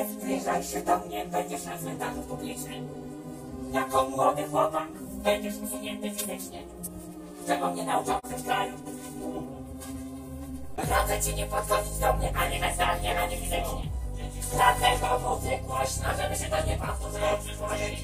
Nie zbliżaj się do mnie, będziesz na cmentarzu publicznym. Jako młody chłopak będziesz usunięty fizycznie. Czego mnie nauczał w kraju. Radzę ci nie podchodzić do mnie ani mentalnie, ani fizycznie. Dlatego mówię głośno, żeby się to nie powtórzyło w przyszłości.